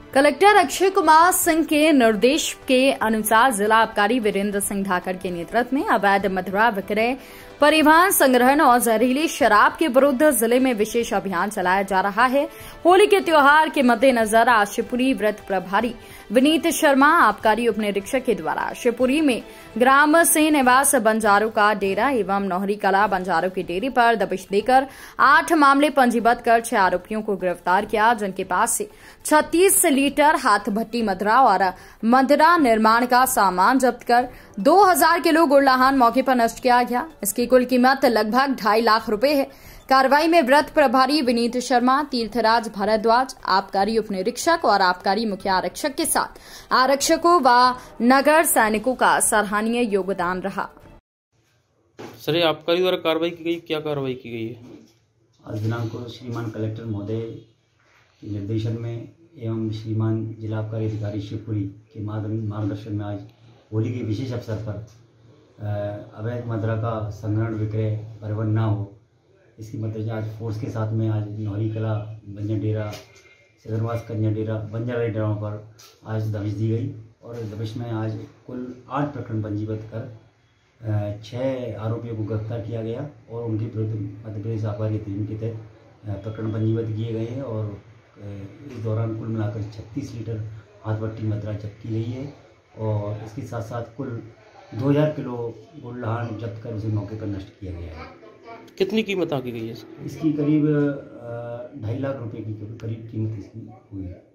Collector Akshay Kumar Singh के निर्देश के अनुसार जिला आबकारी वीरेंद्र सिंह धाकड़ के नेतृत्व में अवैध मदिरा विक्रय, परिवहन, संग्रहण और जहरीली शराब के विरुद्ध जिले में विशेष अभियान चलाया जा रहा है। होली के त्योहार के मद्देनजर आज शिवपुरी वृत्त प्रभारी विनीत शर्मा, आबकारी उप निरीक्षक के द्वारा शिवपुरी में ग्राम सिंह निवास बंजारों का डेरा एवं नौहरी कला बंजारों के डेरे पर दबिश देकर 8 मामले पंजीबद्ध कर 6 आरोपियों को गिरफ्तार किया, जिनके पास से 36 लीटर हाथ भट्टी मदिरा और मदिरा निर्माण का सामान जब्त कर 2000 किलो गुड़लाहन मौके पर नष्ट किया गया। इसकी कुल कीमत लगभग 2.5 लाख रुपए है। कार्रवाई में व्रत प्रभारी विनीत शर्मा, तीर्थराज भारद्वाज, आबकारी उप निरीक्षक और आबकारी मुख्य आरक्षक के साथ आरक्षकों व नगर सैनिकों का सराहनीय योगदान रहा। सर, ये आबकारी द्वारा कार्रवाई की गई, क्या कार्रवाई की गई है? आज दिनांक को श्रीमान कलेक्टर महोदय के निर्देशन में एवं श्रीमान जिला आबकारी अधिकारी शिवपुरी के मार्गदर्शन में आज होली के विशेष अवसर पर अवैध मदिरा का संग्रहण, विक्रय, परिवहन न हो, इसकी मदद आज फोर्स के साथ में आज नौहरी कला, बंजर डेरा, सिदरवास कन्या डेरा, बंजारा डेराओं पर आज दबिश दी गई और दबिश में आज कुल 8 प्रकरण पंजीबद्ध कर 6 आरोपियों को गिरफ्तार किया गया और उनके विरुद्ध मध्य प्रदेश आबकारी अधिनियम के तहत प्रकरण पंजीबद्ध किए गए हैं और इस दौरान कुल मिलाकर 36 लीटर हाथ भट्टी मदिरा जब्त की गई है और इसके साथ साथ कुल 2000 किलो गुड़लाहन जब्त कर उसे मौके पर नष्ट किया गया है। कितनी कीमत आकी गई है इसकी करीब 2.5 लाख रुपए की करीब कीमत इसकी हुई है।